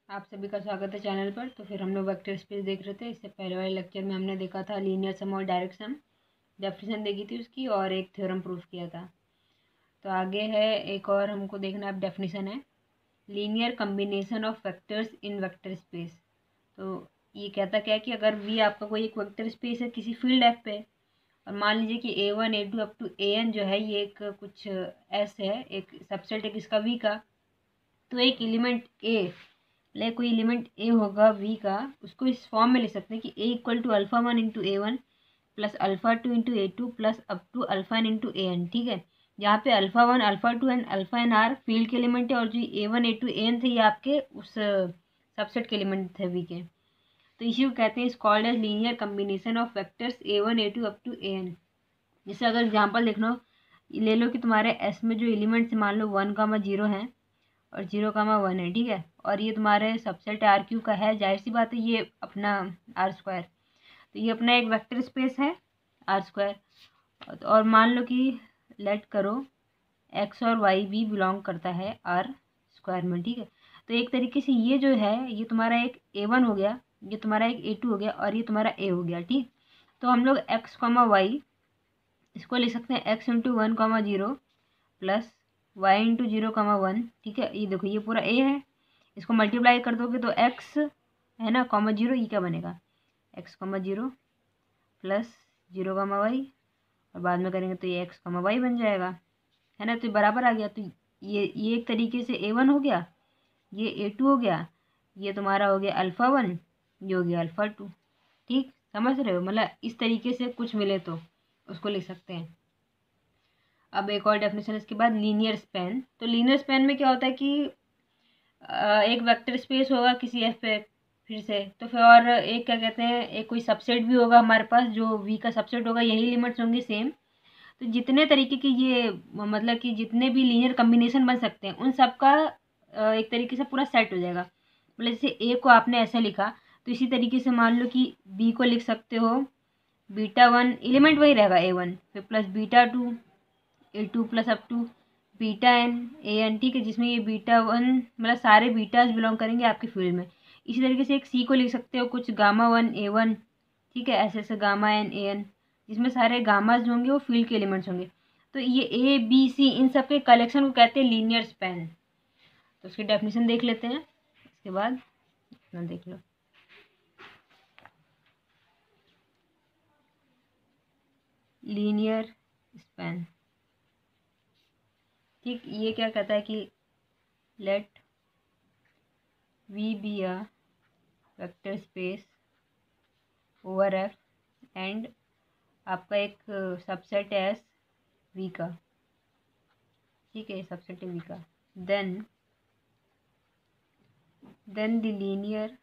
आप सभी का स्वागत है चैनल पर। तो फिर हम लोग वेक्टर स्पेस देख रहे थे। इससे पहले वाले लेक्चर में हमने देखा था लीनियर सम और डायरेक्ट सम, डेफिनेशन देखी थी उसकी और एक थ्योरम प्रूफ किया था। तो आगे है एक और हमको देखना है, डेफिनेशन है linear combination of vectors in vector space. तो ये कहता क्या है कि अगर वी आपका कोई एक वेक्टर स्पेस है किसी फील्ड एफ पे, और मान लीजिए कि A1 A2 up to AN जो है ये एक कुछ एस है, एक सबसेट है किसका, वी का। तो एक एलिमेंट ए, लाइक कोई एलिमेंट ए होगा वी का, उसको इस फॉर्म में लिख सकते हैं कि A equal to alpha one into A1 plus alpha two into A2 plus up to alpha N into AN। ठीक है, यहाँ पे alpha one alpha two and alpha N are field के एलिमेंट है, और जो A1 A2 AN थे ये आपके उस सबसेट के एलिमेंट थे वी के। तो इसी को कहते हैं इस called as linear combination of vectors A1 A2 up to AN। जैसे अगर एग्जाम्पल देख लो, ले लो कि तुम्हारे एस में जो एलिमेंट्स मान लो 1,0 है और 0,1 है, ठीक है, और ये तुम्हारे सबसेट आर क्यू का है। जाहिर सी बात है ये अपना आर स्क्वायर, तो ये अपना एक वेक्टर स्पेस है आर स्क्वायर। और मान लो कि लेट करो एक्स और वाई भी बिलोंग करता है आर स्क्वायर में, ठीक है। तो एक तरीके से ये जो है ये तुम्हारा एक A1 हो गया, ये तुम्हारा एक A2 हो गया और ये तुम्हारा A हो गया, ठीक। तो हम लोग एक्स कॉमा वाई इसको लिख सकते हैं X into 1,0 plus Y into 0,1, ठीक है। ये देखो ये पूरा ए है, इसको मल्टीप्लाई कर दोगे तो एक्स है ना, कॉमा जीरो, ये क्या बनेगा x comma zero plus 0,y, और बाद में करेंगे तो ये एक्स कॉमा वाई बन जाएगा, है ना। तो ये बराबर आ गया। तो ये एक तरीके से A1 हो गया, ये A2 हो गया, ये तुम्हारा हो गया अल्फ़ा वन, ये हो गया अल्फ़ा टू। ठीक, समझ रहे हो, मतलब इस तरीके से कुछ मिले तो उसको लिख सकते हैं। अब एक और डेफिनेशन इसके बाद, लीनियर स्पैन। तो लीनियर स्पैन में क्या होता है कि एक वेक्टर स्पेस होगा किसी एफ पे फिर से, तो फिर और एक क्या कहते हैं, एक कोई सबसेट भी होगा हमारे पास जो वी का सबसेट होगा, यही लिमिट्स होंगी सेम। तो जितने तरीके की ये मतलब कि जितने भी लीनियर कम्बिनेशन बन सकते हैं उन सब का एक तरीके से पूरा सेट हो जाएगा। मतलब जैसे ए को आपने ऐसे लिखा, तो इसी तरीके से मान लो कि बी को लिख सकते हो बीटा वन, एलिमेंट वही रहेगा A1, फिर plus beta two A2 plus up to beta N AN, ठीक है, जिसमें ये बीटा वन मतलब सारे बीटाज बिलोंग करेंगे आपके फील्ड में। इसी तरीके से एक सी को लिख सकते हो कुछ गामा वन A1, ठीक है, ऐसे ऐसे गामा एन AN, जिसमें सारे गामाज होंगे वो फील्ड के एलिमेंट्स होंगे। तो ये ABC इन सब के कलेक्शन को कहते हैं लीनियर स्पैन। तो उसकी डेफिनेशन देख लेते हैं, इसके बाद इतना देख लो। लीनियर स्पैन, ठीक, ये क्या कहता है कि let V be a vector space over F and आपका एक सबसेट है एस वी का, ठीक है, सबसेट है वी का। Then the linear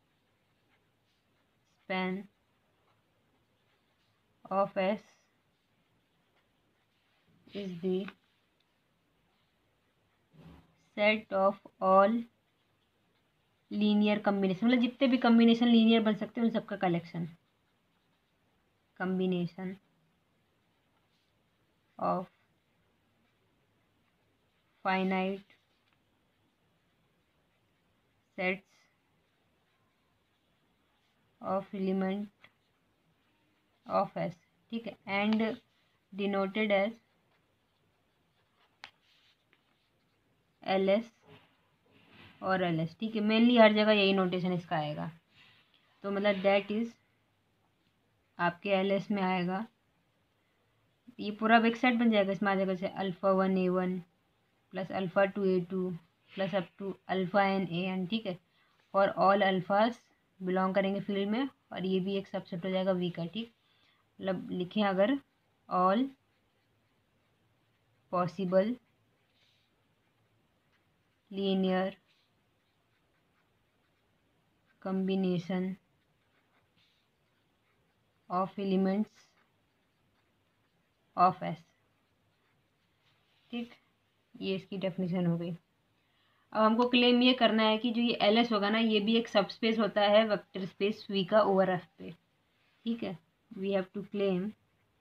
span of S is the set of all linear combination, मतलब जितने भी कम्बिनेशन लीनियर बन सकते हैं उन सबका collection, combination of finite sets of element of S, ठीक है, एंड डिनोटेड एज LS और LS, ठीक है। मेनली हर जगह यही नोटेशन इसका आएगा। तो मतलब दैट इज आपके LS में आएगा, ये पूरा एक सेट बन जाएगा। इसमें आ जाएगा जैसे alpha one A1 plus alpha two A2 plus up to alpha N AN, ठीक है, और ऑल अल्फ़ाज बिलोंग करेंगे फील्ड में, और ये भी एक सबसेट हो जाएगा वी का, ठीक। मतलब लिखें अगर all possible linear combination of elements of S, ठीक, ये इसकी डेफिनेशन हो गई। अब हमको क्लेम ये करना है कि जो ये LS होगा ना, ये भी एक सब स्पेस होता है वेक्टर स्पेस वी का ओवर एफ पे, ठीक है। We have to claim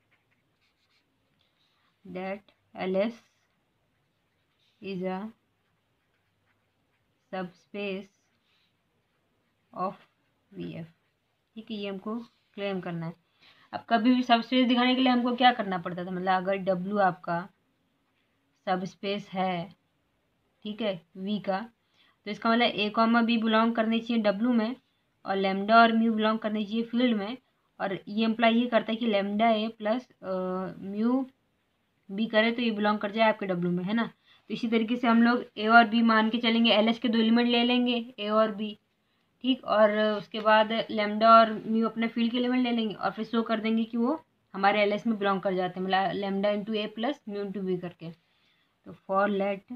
that LS is a subspace of V F. ठीक है, ये हमको क्लेम करना है। अब कभी भी सब स्पेस दिखाने के लिए हमको क्या करना पड़ता था, मतलब अगर डब्लू आपका सब स्पेस है, ठीक है, वी का, तो इसका मतलब ए कॉमा बी बिलोंग करनी चाहिए डब्लू में, और लेमडा और म्यू बिलोंग करनी चाहिए फील्ड में। और ये इम्प्लाई ये करता है कि lambda A plus mu B करे तो ये बिलोंग कर जाए आपके डब्लू में, है ना। तो इसी तरीके से हम लोग ए और बी मान के चलेंगे, एल एस के 2 एलिमेंट ले लेंगे, ए और बी, ठीक। और उसके बाद लेमडा और म्यू अपने फील्ड के एलिमेंट ले लेंगे और फिर शो कर देंगे कि वो हमारे एल एस में बिलोंग कर जाते हैं, मतलब lambda into A plus mu into B करके। तो फॉर लेट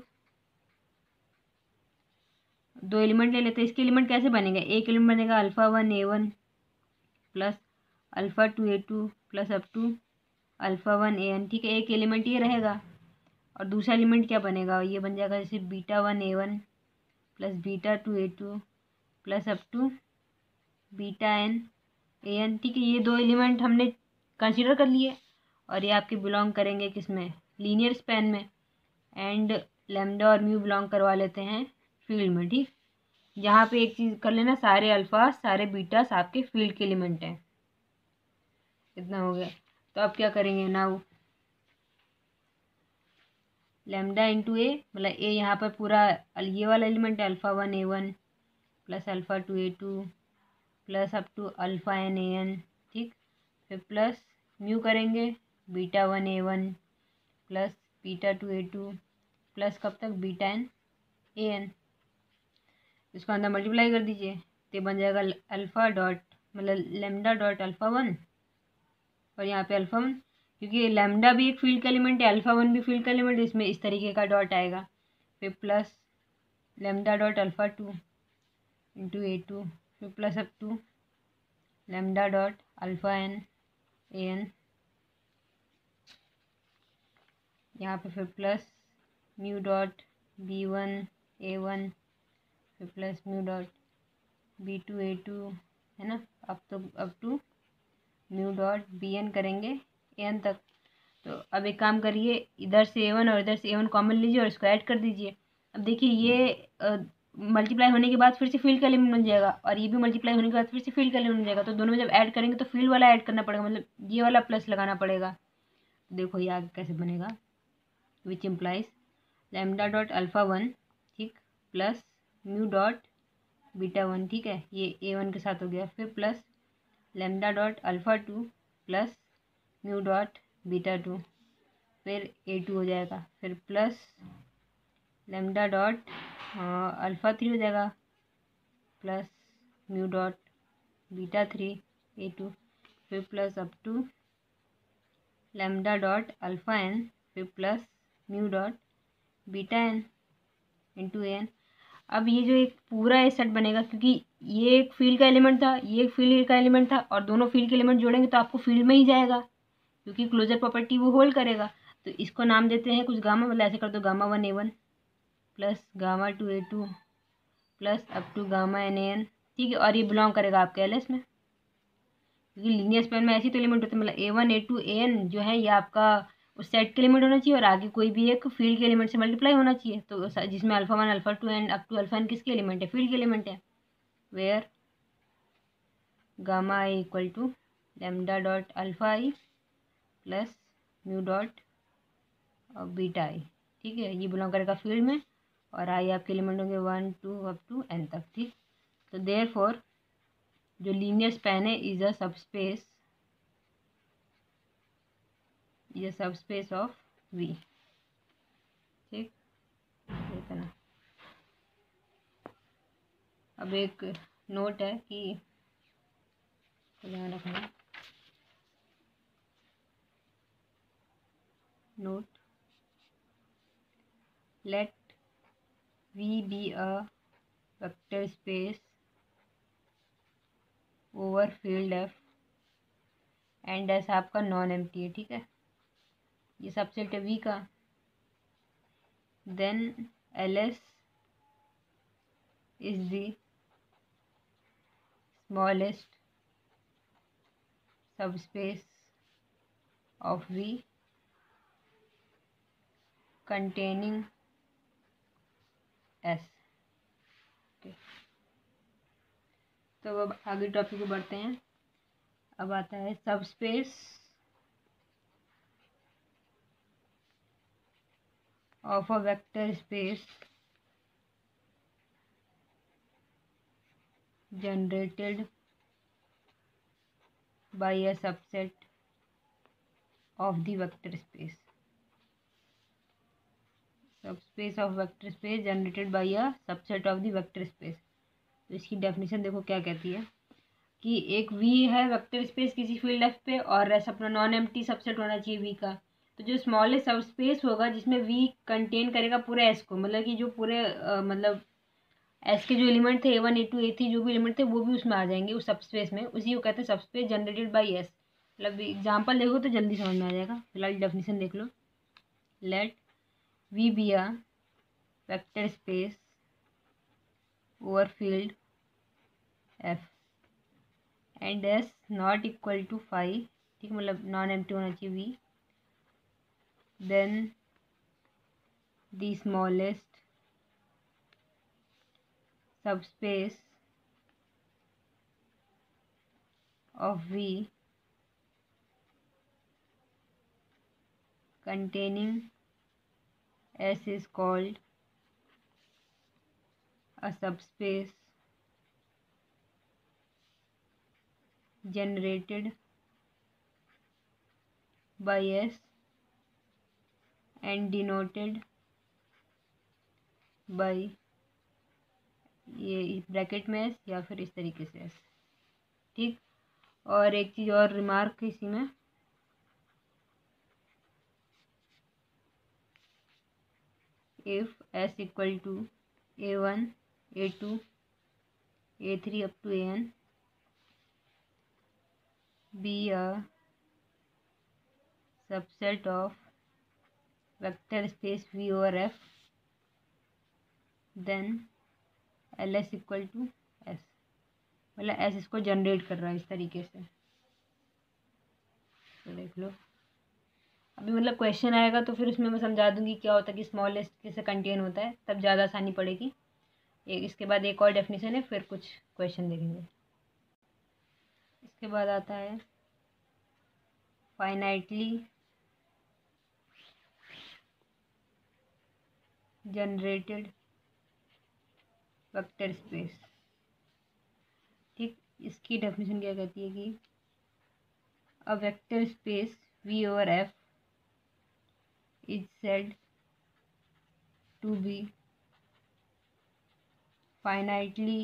2 एलिमेंट ले लेते हैं, इसके एलिमेंट कैसे बनेगा, एक एलिमेंट बनेगा alpha 1 A1 plus alpha 2 A2 plus up to alpha 1 AN, ठीक है, एक एलिमेंट ये रहेगा। और दूसरा एलिमेंट क्या बनेगा, ये बन जाएगा जैसे beta 1 A1 plus beta 2 A2 plus up to beta N AN, ठीक है। ये 2 एलिमेंट हमने कंसिडर कर लिए और ये आपके बिलोंग करेंगे किसमें, लीनियर स्पैन में। एंड लेमडा और म्यू बिलोंग करवा लेते हैं फील्ड में, ठीक। यहाँ पे एक चीज़ कर लेना, सारे अल्फा सारे बीटास आपके फील्ड के एलिमेंट हैं। इतना हो गया। तो अब क्या करेंगे, नाउ लेमडा इंटू ए, मतलब ए यहाँ पर पूरा ये वाला एलिमेंट है alpha 1 A1 plus alpha 2 A2 plus up to alpha N AN, ठीक। फिर प्लस म्यू करेंगे beta 1 A1 plus beta 2 A2 plus कब तक बीटा एन AN। इसको अंदर मल्टीप्लाई कर दीजिए तो बन जाएगा अल्फ़ा डॉट, मतलब लेमडा डॉट अल्फ़ा 1 और यहाँ पे अल्फ़ा 1, क्योंकि लेमडा भी एक फील्ड का एलिमेंट है, अल्फ़ा 1 भी फील्ड का एलिमेंट है, इसमें इस तरीके का डॉट आएगा। फिर plus lambda dot alpha 2 into A2, फिर plus up to lambda dot alpha N AN, यहाँ पे फिर plus mu dot B1 A1, फिर plus mu dot B2 A2, है ना, अब टू म्यू डॉट BN करेंगे AN तक। तो अब एक काम करिए, इधर से A1 और इधर से A1 कॉमन लीजिए और इसको ऐड कर दीजिए। अब देखिए ये मल्टीप्लाई होने के बाद फिर से फील्ड का एलिमेंट बन जाएगा और ये भी मल्टीप्लाई होने के बाद फिर से फील्ड का एलिमेंट बन जाएगा। तो दोनों में जब ऐड करेंगे तो फील्ड वाला ऐड करना पड़ेगा, मतलब ये वाला प्लस लगाना पड़ेगा। देखो ये आगे कैसे बनेगा, which implies lambda dot alpha 1, ठीक, प्लस म्यू डॉट बीटा 1, ठीक है, ये A1 के साथ हो गया। फिर plus lambda dot alpha 2 plus mu dot beta 2, फिर A2 हो जाएगा। फिर प्लस लेमडा डॉट अल्फ़ा 3 हो जाएगा plus mu dot beta 3 A2, फिर plus up to lambda dot alpha n, फिर plus mu dot beta n into AN। अब ये जो एक पूरा ये सेट बनेगा, क्योंकि ये एक फील्ड का एलिमेंट था, ये एक फील्ड का एलिमेंट था, और दोनों फील्ड के एलिमेंट जोड़ेंगे तो आपको फील्ड में ही जाएगा, क्योंकि क्लोजर प्रॉपर्टी वो होल्ड करेगा। तो इसको नाम देते हैं कुछ गामा, मतलब ऐसे कर दो gamma 1 A1 plus gamma 2 A2 plus up to gamma n AN, ठीक है। और ये बिलोंग करेगा आपके एलएस में, क्योंकि लीनियर स्पेन में ऐसे तो एलिमेंट होते हैं, मतलब A1 A2 AN जो है ये आपका उस सेट के एलिमेंट होना चाहिए और आगे कोई भी एक फील्ड के एलिमेंट से मल्टीप्लाई होना चाहिए। तो जिसमें alpha 1 alpha 2 and up to alpha n किसके एलिमेंट है, फील्ड के एलिमेंट है। Where gamma I equal to lambda dot alpha I plus mu dot beta I, ठीक है, ये बिलोंग करेगा फील्ड में और आई आपके एलिमेंट होंगे 1 2 अप टू n तक, ठीक। तो देयरफॉर जो लीनियर स्पैन है is a subspace of V, ठीक, इतना। अब एक नोट है कि ध्यान रखना, note, let V be a vector space over field F and S आपका नॉन एम्प्टी है, ठीक है, ये सबसेट है V का। Then LS is the smallest subspace of V containing S, okay. तो अब आगे टॉपिक को बढ़ते हैं। अब आता है subspace of a vector space generated by a subset of the vector space. Subspace of vector space generated by a subset of the vector space. तो इसकी डेफिनेशन देखो क्या कहती है कि एक V है वेक्टर स्पेस किसी फील्ड F पे और ऐसा अपना नॉन एम्प्टी सबसेट होना चाहिए V का। तो जो स्मॉलेस्ट सब स्पेस होगा जिसमें V कंटेन करेगा पूरे S को, मतलब कि जो पूरे मतलब S के जो एलिमेंट थे A1 A2 A3 जो भी एलिमेंट थे वो भी उसमें आ जाएंगे उस सब स्पेस में, उसी को कहते हैं subspace generated by S। मतलब एग्जाम्पल देखो तो जल्दी समझ में आ जाएगा। फिलहाल डेफिनेशन देख लो। Let V be a vector space over field F and S not equal to 5, ठीक, मतलब नॉन एम्प्टी होना चाहिए V, then the smallest subspace of V containing S is called a subspace generated by S and denoted by ये bracket में S या फिर इस तरीके से S, ठीक। और एक चीज़ और रिमार्क है इसी में, if S equal to A1 A2 A3 up to AN be a subset of vector space V over F, then LS equal to S, मतलब S इसको जनरेट कर रहा है इस तरीके से। तो देख लो अभी, मतलब क्वेश्चन आएगा तो फिर उसमें मैं समझा दूंगी क्या होता है कि स्मॉलेस्ट कैसे कंटेन होता है, तब ज़्यादा आसानी पड़ेगी। इसके बाद एक और डेफिनेशन है, फिर कुछ क्वेश्चन देखेंगे। इसके बाद आता है फाइनाइटली जनरेटेड वेक्टर स्पेस, ठीक। इसकी डेफिनेशन क्या कहती है कि a vector space V over F is said to be finitely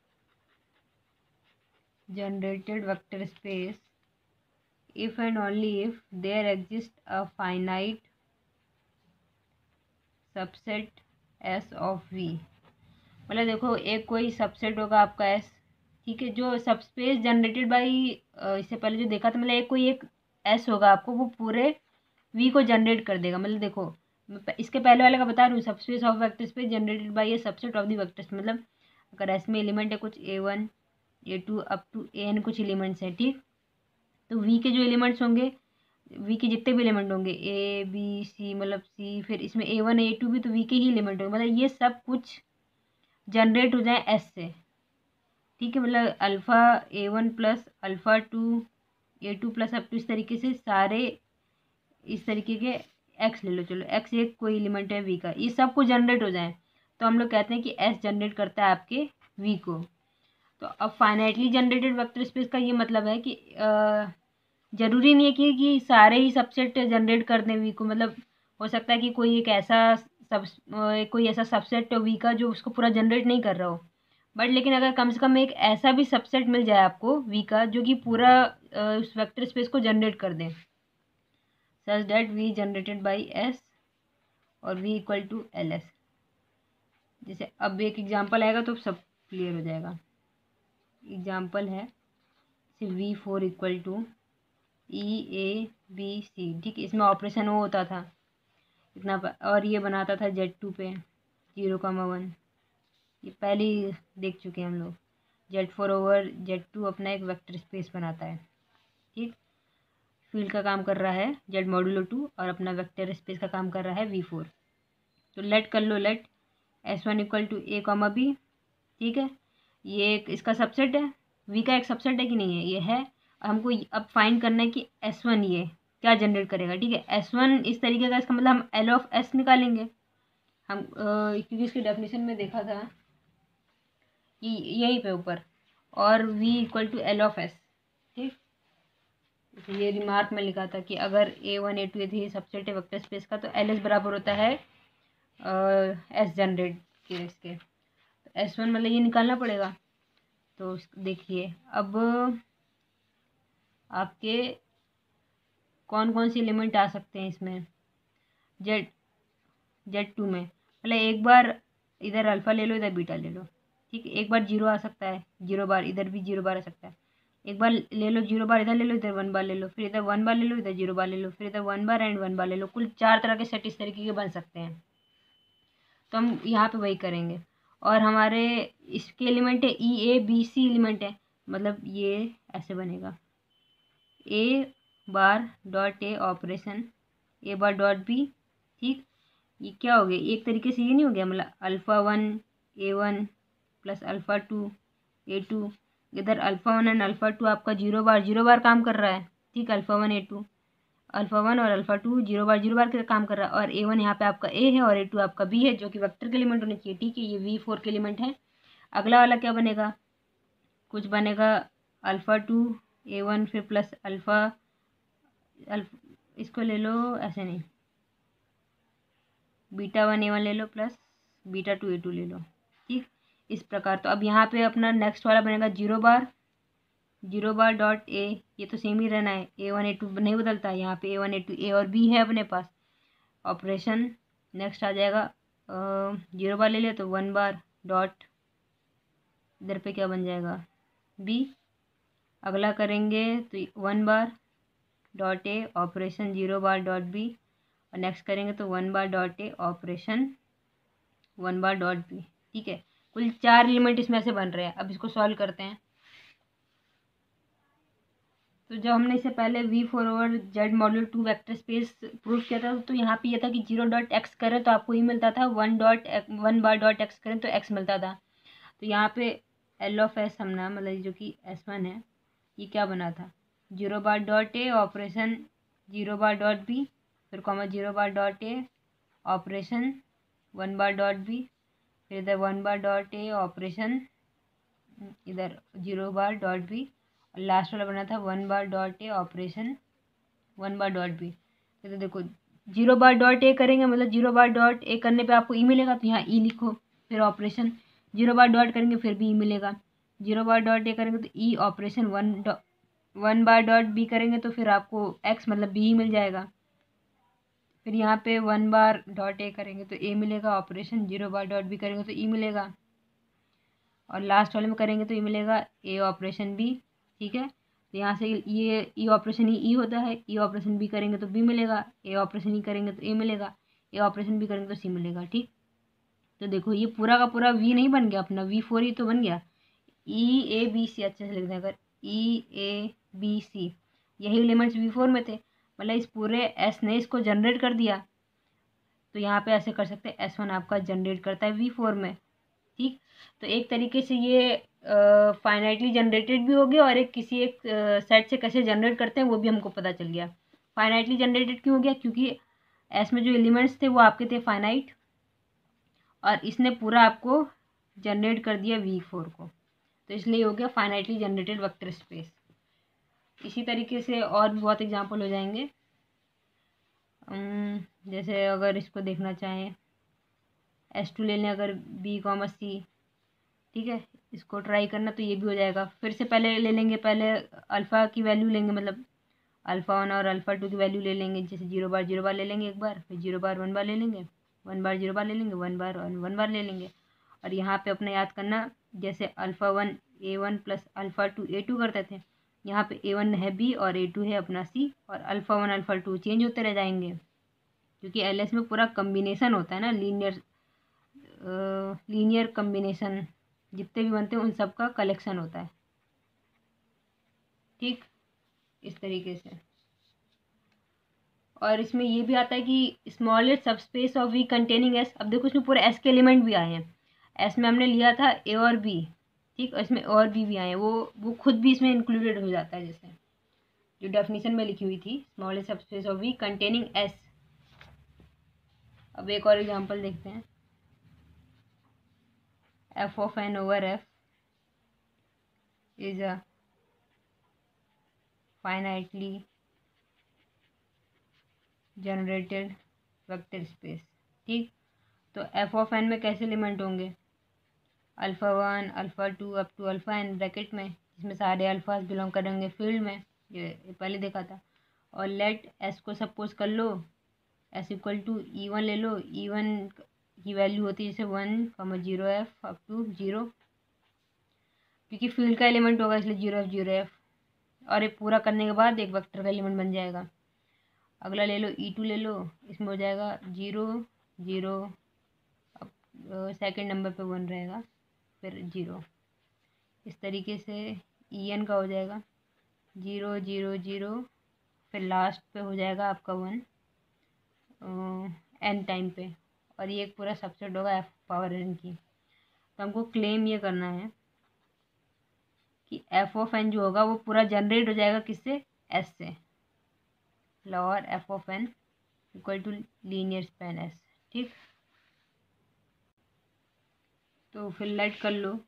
generated vector space if and only if there exists a finite subset S of V। मतलब देखो एक कोई सबसेट होगा आपका S, ठीक है, जो सबस्पेस जनरेटेड बाई, इससे पहले जो देखा था, मतलब एक कोई एक S होगा आपको, वो पूरे V को जनरेट कर देगा। मतलब देखो मैं इसके पहले वाले का बता रही हूँ, subspace of vector space generated by a subset of the vector, मतलब अगर S में एलिमेंट है कुछ A1 A2 up to AN कुछ एलिमेंट्स हैं, ठीक। तो V के जो एलिमेंट्स होंगे, V के जितने भी एलिमेंट होंगे A B C, मतलब C, फिर इसमें A1 A2 भी तो V के ही एलिमेंट होंगे, मतलब ये सब कुछ जनरेट हो जाए S से, ठीक है। मतलब alpha A1 plus alpha 2 A2 plus up to इस तरीके से सारे इस तरीके के X ले लो, चलो X एक कोई एलिमेंट है V का, ये सब कुछ जनरेट हो जाए तो हम लोग कहते हैं कि S जनरेट करता है आपके V को। तो अब फाइनाइटली जनरेटेड वेक्टर स्पेस का ये मतलब है कि ज़रूरी नहीं है कि सारे ही सबसेट जनरेट कर दें V को, मतलब हो सकता है कि कोई एक ऐसा कोई ऐसा सबसेट वी का जो उसको पूरा जनरेट नहीं कर रहा हो, बट लेकिन अगर कम से कम एक ऐसा भी सबसेट मिल जाए आपको वी का जो कि पूरा उस वेक्टर स्पेस को जनरेट कर दें, such that V generated by S और V इक्वल टू LS। जैसे अब एक एग्जांपल आएगा तो सब क्लियर हो जाएगा। एग्जांपल है V4 इक्वल टू EABC, ठीक। इसमें ऑपरेशन वो होता था इतना और ये बनाता था Z2 पे 0,1, ये पहले ही देख चुके हैं हम लोग। Z4 ओवर Z2 अपना एक वेक्टर स्पेस बनाता है, ठीक। फील्ड का काम कर रहा है Z मॉड्यूलो 2 और अपना वेक्टर स्पेस का काम कर रहा है V4। तो लेट कर लो, let S1 equal to A, B, ठीक है, ये एक इसका सबसेट है वी का एक सबसेट है कि नहीं है, ये है। हमको अब फाइंड करना है कि S1 ये क्या जनरेट करेगा, ठीक है। S1 इस तरीके का, इसका मतलब हम L ऑफ S निकालेंगे हम, क्योंकि इसकी डेफिनेशन में देखा था कि यहीं पे ऊपर, और V equal to L of S, ठीक। तो ये रिमार्क में लिखा था कि अगर A1 A2 A3 सबसेट है वेक्टर स्पेस का, तो LS बराबर होता है S जनरेट के इसके। तो S1 मतलब ये निकालना पड़ेगा। तो देखिए अब आपके कौन कौन से एलिमेंट आ सकते हैं इसमें, Z2 में, मतलब एक बार इधर अल्फ़ा ले लो, इधर बीटा ले लो, ठीक है। एक बार 0 आ सकता है, 0 बार, इधर भी 0 बार आ सकता है। एक बार ले लो 0 बार, इधर ले लो, इधर 1 बार ले लो, फिर इधर 1 बार ले लो, इधर 0 बार ले लो, फिर इधर 1 बार एंड 1 बार ले लो। कुल 4 तरह के सेट इस तरीके के बन सकते हैं। तो हम यहाँ पे वही करेंगे। और हमारे इसके एलिमेंट है EABC एलिमेंट है, मतलब ये ऐसे बनेगा A bar dot A operation A bar dot B, ठीक। ये क्या हो गया, एक तरीके से ये नहीं हो गया, मतलब alpha 1 A1 plus alpha 2 A2। इधर अल्फ़ा 1 एंड अल्फ़ा 2 आपका 0 बार काम कर रहा है, ठीक। अल्फ़ा 1 और अल्फ़ा 2 0 बार का काम कर रहा है। और A1 यहाँ पे आपका A है और A2 आपका B है, जो कि वेक्टर के एलिमेंट होने चाहिए, ठीक है। ये V4 के एलिमेंट है। अगला वाला क्या बनेगा, कुछ बनेगा अल्फ़ा 2 A1 फिर प्लस इसको ले लो, ऐसे नहीं, β1 A1 ले लो प्लस β2 A2 ले लो, ठीक। इस प्रकार। तो अब यहाँ पे अपना नेक्स्ट वाला बनेगा 0 बार डॉट ए, ये तो सेम ही रहना है, A1 A2 नहीं बदलता है। यहाँ पे A1 A2 A और B है अपने पास। ऑपरेशन नेक्स्ट आ जाएगा 0 बार ले ले तो 1 बार डॉट, इधर पे क्या बन जाएगा B। अगला करेंगे तो 1 bar dot A operation 0 bar dot B, और नेक्स्ट करेंगे तो 1 bar dot A operation 1 bar dot B, ठीक है। कुल 4 एलिमेंट इसमें से बन रहे हैं। अब इसको सॉल्व करते हैं। तो जब हमने इससे पहले V4 over Z module 2 vector space proof किया था, तो यहाँ पे ये था कि 0.x करें तो आपको ये मिलता था, 1 बार डॉट x करें तो x मिलता था। तो यहाँ पे L ऑफ S हमने, मतलब जो कि S1 है, ये क्या बना था, 0 bar dot A operation 0 bar dot B, फिर comma 0 bar dot A operation 1 bar dot B, फिर इधर 1 बार डॉट ए ऑपरेशन इधर 0 बार डॉट B, और लास्ट वाला बना था 1 bar dot A operation 1 bar dot B। तो देखो 0 बार डॉट ए करेंगे, मतलब 0 बार डॉट ए करने पे आपको ई मिलेगा, तो यहाँ ई लिखो, फिर ऑपरेशन 0 बार डॉट करेंगे फिर भी ई मिलेगा। 0 बार डॉट ए करेंगे तो E operation 1 bar dot B करेंगे तो फिर आपको एक्स मतलब बी ही मिल जाएगा। फिर यहाँ पे 1 बार डॉट ए करेंगे तो ए मिलेगा, ऑपरेशन 0 बार डॉट बी करेंगे तो ई मिलेगा, और लास्ट वाले में करेंगे तो ये मिलेगा ए ऑपरेशन बी, ठीक है। तो यहाँ से ये ई ऑपरेशन ई होता है, ई ऑपरेशन बी करेंगे तो बी मिलेगा, ए ऑपरेशन ई करेंगे तो ए मिलेगा, ए ऑपरेशन बी करेंगे तो सी मिलेगा, ठीक। तो देखो ये पूरा का पूरा वी नहीं बन गया अपना, V4 ही तो बन गया। EABC अच्छे से लिख दें, अगर EABC यही एलिमेंट्स V4 में थे, मतलब इस पूरे S ने इसको जनरेट कर दिया। तो यहाँ पे ऐसे कर सकते हैं, S1 आपका जनरेट करता है V4 में, ठीक। तो एक तरीके से ये फाइनाइटली जनरेटेड भी हो गया, और एक किसी एक सेट से कैसे जनरेट करते हैं वो भी हमको पता चल गया। फाइनाइटली जनरेटेड क्यों हो गया, क्योंकि एस में जो एलिमेंट्स थे वो आपके थे फाइनाइट, और इसने पूरा आपको जनरेट कर दिया V4 को, तो इसलिए हो गया फाइनाइटली जनरेटेड वेक्टर स्पेस। इसी तरीके से और भी बहुत एग्जाम्पल हो जाएंगे। जैसे अगर इसको देखना चाहें, S2 ले लें अगर B, C, ठीक है, इसको ट्राई करना तो ये भी हो जाएगा। फिर से पहले ले लेंगे, पहले अल्फ़ा की वैल्यू लेंगे, मतलब अल्फ़ा 1 और अल्फ़ा 2 की वैल्यू ले लेंगे। जैसे 0 बार ले लेंगे एक बार, फिर 0 बार 1 बार ले लेंगे, 1 बार 0 बार ले लेंगे, 1 बार 1 बार ले लेंगे। और यहाँ पे अपने याद करना, जैसे alpha 1 A1 plus alpha 2 A2 करते थे, यहाँ पे A1 है B और A2 है अपना C, और अल्फ़ा 1 अल्फ़ा 2 चेंज होते रह जाएंगे, क्योंकि LS में पूरा कम्बिनेशन होता है ना, लीनियर कम्बिनेशन, जितने भी बनते हैं उन सब का कलेक्शन होता है, ठीक। इस तरीके से। और इसमें ये भी आता है कि smallest subspace of V containing S. अब देखो इसमें पूरे एस के एलिमेंट भी आए हैं। एस में हमने लिया था ए और बी, ठीक। और इसमें और भी आए हैं, वो खुद भी इसमें इंक्लूडेड हो जाता है, जैसे जो डेफिनेशन में लिखी हुई थी, smallest subspace of V containing S. अब एक और एग्जांपल देखते हैं। F of N over F is a finitely generated vector space. ठीक। तो एफ ऑफ एन में कैसे एलिमेंट होंगे, alpha 1 alpha 2 up to alpha N bracket में, जिसमें सारे अल्फ़ाज बिलोंग करेंगे फील्ड में, ये पहले देखा था। और लेट एस को सपोज कर लो एस इक्वल टू E1 ले लो। E1 की वैल्यू होती है जैसे 1,0 F अप टू 0, क्योंकि फील्ड का एलिमेंट होगा इसलिए 0 F। और ये पूरा करने के बाद एक वेक्टर का एलिमेंट बन जाएगा। अगला ले लो E2 ले लो, इसमें हो जाएगा 0 0, अब सेकेंड नंबर पे 1 रहेगा, फिर 0। इस तरीके से En का हो जाएगा 0 0 0, फिर लास्ट पे हो जाएगा आपका 1 n टाइम पे, और ये एक पूरा सबसेट होगा एफ पावर n की। तो हमको क्लेम ये करना है कि एफ ऑफ एन जो होगा वो पूरा जनरेट हो जाएगा किससे, एस से। लॉर F of N equal to linear span S. ठीक। तो फिर लेट कर लो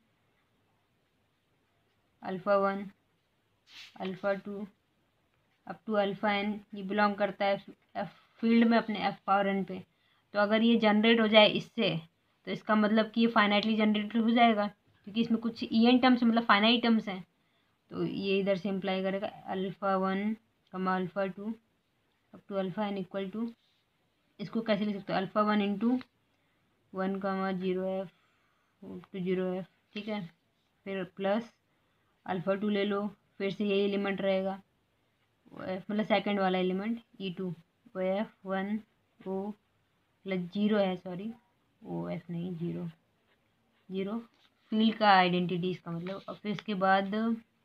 alpha 1 alpha 2 up to alpha N, ये बिलोंग करता है एफ फील्ड में अपने एफ पावर एन पे। तो अगर ये जनरेट हो जाए इससे, तो इसका मतलब कि ये फाइनाइटली जनरेटेड हो जाएगा, क्योंकि इसमें कुछ en टर्म्स मतलब फाइनाइट टर्म्स हैं। तो ये इधर से इम्प्लाई करेगा alpha 1 comma alpha 2 up to alpha N equal to, इसको कैसे लिख सकते हो, alpha 1 into 1,0 F to 0 F। ठीक है। फिर प्लस अल्फ़ा 2 ले लो, फिर से यही एलिमेंट रहेगा, मतलब सेकंड वाला element E2, O F 1 O plus 0 है, सॉरी ओ एफ नहीं 0 0, फील्ड का आइडेंटिटी इसका मतलब। और फिर इसके बाद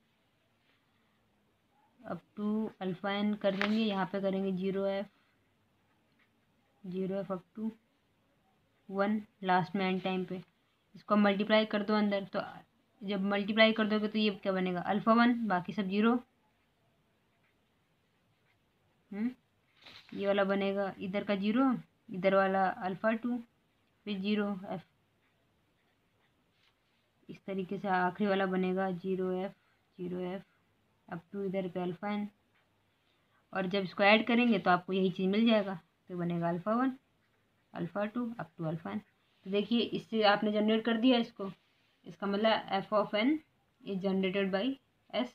अप टू अल्फ़ा एन कर देंगे, यहाँ पे करेंगे 0 F अप टू 1 लास्ट में एंड टाइम पे। इसको मल्टीप्लाई कर दो अंदर, तो जब मल्टीप्लाई कर दोगे तो ये क्या बनेगा, अल्फ़ा 1 बाकी सब 0। ये वाला बनेगा इधर का 0, इधर वाला अल्फ़ा 2 फिर 0 F। इस तरीके से आखिरी वाला बनेगा 0 F अप टू इधर पे अल्फ़ा एन। और जब इसको ऐड करेंगे तो आपको यही चीज़ मिल जाएगा, तो बनेगा alpha 1 alpha 2 up to alpha N. तो देखिए इससे आपने जनरेट कर दिया इसको, इसका मतलब F of N is generated by S,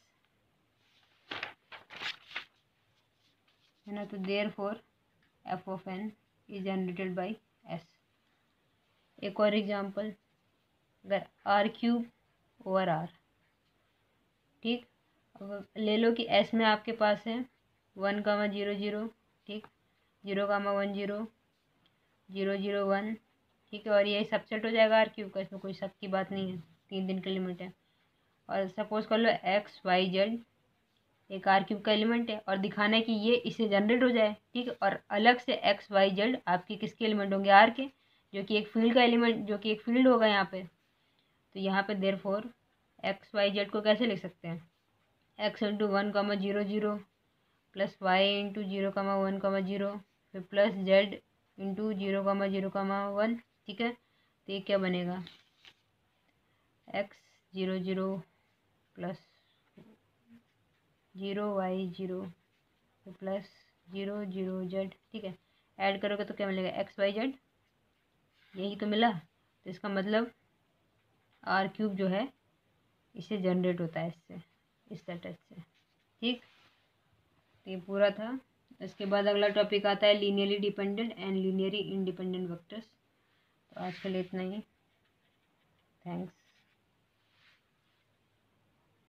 है ना। तो therefore F of N is generated by S. एक और एग्जांपल, अगर आर क्यूब ओवर आर। ठीक। अब ले लो कि एस में आपके पास है 1,0 0 ठीक, 0,1 0 0 0 1। ठीक है। और ये सबसेट हो जाएगा आर क्यूब का, इसमें कोई शक की बात नहीं है, 3 का लिमिट है। और सपोज कर लो एक्स वाई जेड एक आर क्यूब का एलिमेंट है, और दिखाना है कि ये इससे जनरेट हो जाए। ठीक है। और अलग से एक्स वाई जेड आपके किसके एलिमेंट होंगे, आर के, जो कि एक फील्ड का एलिमेंट, जो कि एक फील्ड होगा यहाँ पे। तो यहाँ पे देयरफॉर एक्स वाई जेड को कैसे लिख सकते हैं, X into 1,0 plus Y into 0,1,0 फिर प्लस जेड इंटू 0,0,1। ठीक है। तो ये क्या बनेगा, X 0 plus 0 Y 0 plus 0 0 Z. ठीक है। ऐड करोगे तो क्या मिलेगा, एक्स वाई जेड, यही तो मिला। तो इसका मतलब आर क्यूब जो है इससे जनरेट होता है, इससे, इस सेट से। ठीक। तो ये पूरा था। इसके बाद अगला टॉपिक आता है linearly dependent and linearly independent vectors. तो आज के लिए इतना ही। थैंक्स।